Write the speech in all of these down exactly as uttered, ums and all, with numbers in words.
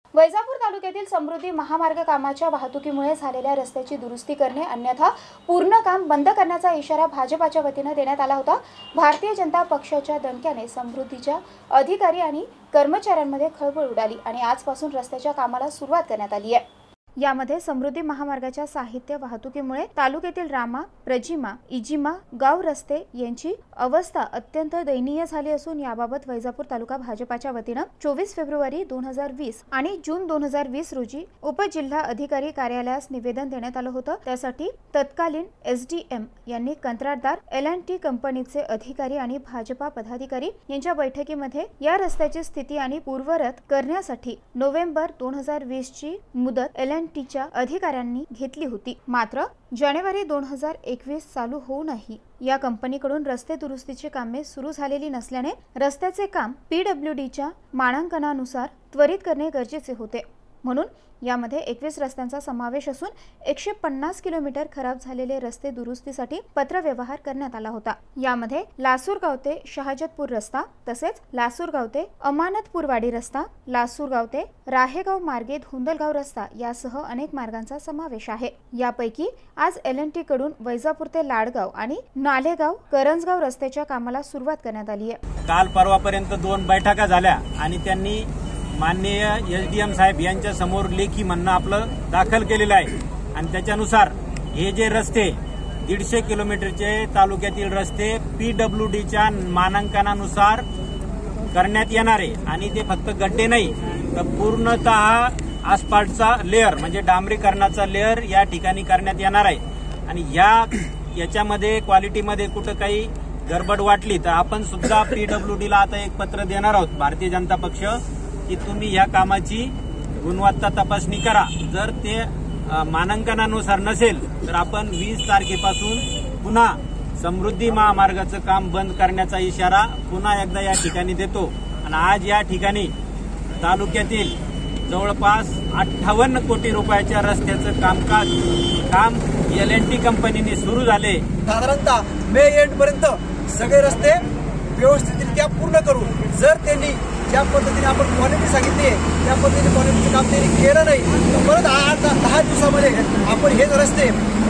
वैजापूर तालुक्यातील समृद्धी महामार्ग कामाच्या वाहतुकीमुळे झालेल्या रस्त्याची दुरुस्ती करणे अन्यथा पूर्ण काम बंद करण्याचा इशारा भाजपाच्या वतीने देण्यात आला होता। भारतीय जनता पक्षाच्या दणक्याने समृद्धीच्या अधिकारी आणि कर्मचाऱ्यांमध्ये खळबळ उडाली आणि आजपासून रस्त्याच्या कामाला सुरुवात करण्यात आली आहे। यामध्ये समृद्धी महामार्गाच्या साहित्य वाहतुकीमुळे तालुक्यातील रामा, प्रजिमा, इजिमा गाव रस्ते यांची अवस्था अत्यंत दयनीय झाली असून याबाबत वैजापूर तालुका भाजपाच्या वतीने चोवीस फेब्रुवारी दोन हजार वीस आणि जून दोन हजार वीस रोजी उपजिल्हा अधिकारी कार्यालयास निवेदन देण्यात आलं होतं। त्यासाठी तत्कालीन एस डी एम यांनी कंत्राटदार एल अँड टी कंपनीचे अधिकारी आणि भाजपा पदाधिकारी यांच्या बैठकीमध्ये या रस्त्याची स्थिती आणि पूर्वरत करण्यासाठी नोव्हेंबर दोन हजार वीस ची मुदत एल अँड टीच्या अधिकाऱ्यांनी घेतली होती। मात्र जानेवारी दोन हजार एकवीस चालू होऊनही या कंपनीकडून रस्ते दुरुस्तीची कामे सुरू झालेली नसल्याने रस्त्याचे काम पी डब्ल्यू डीच्या मानांकनानुसार त्वरित करणे गरजेचे होते। म्हणून यामध्ये एकवीस रस्त्यांचा समावेश असून एकशे पन्नास किलोमीटर खराब झालेले रस्ते दुरुस्तीसाठी पत्रव्यवहार करण्यात आला होता। यामध्ये लासूरगाव ते शहाजतपूर रस्ता, तसेच लासूरगाव ते अमानतपूरवाडी रस्ता, लासूरगाव ते राहेगाव मार्गे धुंदलगाव रस्ता यासह अनेक मार्गांचा समावेश आहे। यापैकी आज एल अँड टी कडून वैजापूर ते लाडगाव आणि नालेगाव करंजगाव रस्त्याच्या कामाला सुरुवात करण्यात आली आहे। काल परवापर्यंत दोन बैठका झाल्या आणि त्यांनी माननीय एस डी एम साहेब यांच्या समोर लेखी म्हणणं आपलं दाखल केलेलं आहे आणि त्याच्यानुसार हे जे रस्ते दीडशे किलोमीटरचे तालुक्यातील रस्ते पी डब्ल्यू डीच्या मानांकनानुसार करण्यात येणार आहे आणि ते फक्त गड्डे नाही तर पूर्णतः आसपासचा लेअर म्हणजे डांबरीकरणाचा लेअर या ठिकाणी करण्यात येणार आहे। आणि या याच्यामध्ये क्वालिटीमध्ये कुठं काही गडबड वाटली तर आपण सुद्धा पी डब्ल्यू डीला आता एक पत्र देणार आहोत भारतीय जनता पक्ष की तुम्ही या कामाची गुणवत्ता तपासणी करा। जर ते मानांकनानुसार नसेल तर आपण वीस तारखेपासून पुन्हा समृद्धी महामार्गाचं काम बंद करण्याचा इशारा पुन्हा एकदा या ठिकाणी देतो। आणि आज या ठिकाणी तालुक्यातील जवळपास अठ्ठावन्न कोटी रुपयाच्या रस्त्याचं कामकाज काम एल अँड टी कंपनीने सुरू झाले। साधारणतः मे एंड पर्यंत सगळे रस्ते व्यवस्थितरित्या पूर्ण करू। जर त्यांनी ज्या पद्धतीने आपण क्वालिटी सांगितली आहे त्या पद्धतीने क्वालिटीचं काम त्यांनी केलं नाही तर परत आठ दहा दिवसामध्ये आपण हे रस्ते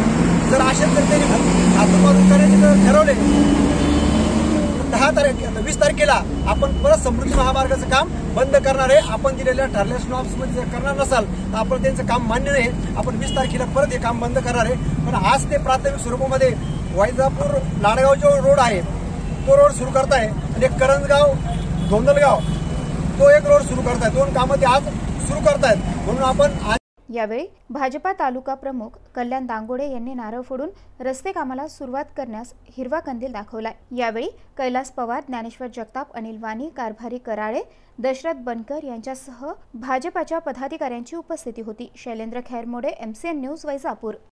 जर असेच जर त्यांनी हातून करायचे जर ठरवले दहा तारीख वीस तारखेला आपण परत समृद्धी महामार्गाचं काम बंद करणार आहे। आपण दिलेल्या ठरलेल्या स्टॉप्समध्ये जर करणार नसाल तर आपण त्यांचं काम मान्य नाही, आपण वीस तारखेला परत हे काम बंद करणार आहे। पण आज ते प्राथमिक स्वरूपामध्ये वैजापूर लाडगाव जो रोड आहे तो रोड सुरू करताय आणि करंजगाव धोंदलगाव तो एक रोड सुरू करतायत। दोन कामं ते आज सुरू करतायत म्हणून आपण यावेळी भाजपा तालुका प्रमुख कल्याण दांगोडे यांनी नारळ फोडून रस्ते कामाला सुरुवात करण्यास हिरवा कंदील दाखवलाय। यावेळी कैलास पवार, ज्ञानेश्वर जगताप, अनिल वाणी, कारभारी कराळे, दशरथ बनकर यांच्यासह भाजपाच्या पदाधिकाऱ्यांची उपस्थिती होती। Shailendra Khairmode, M C N news, Vaijapur.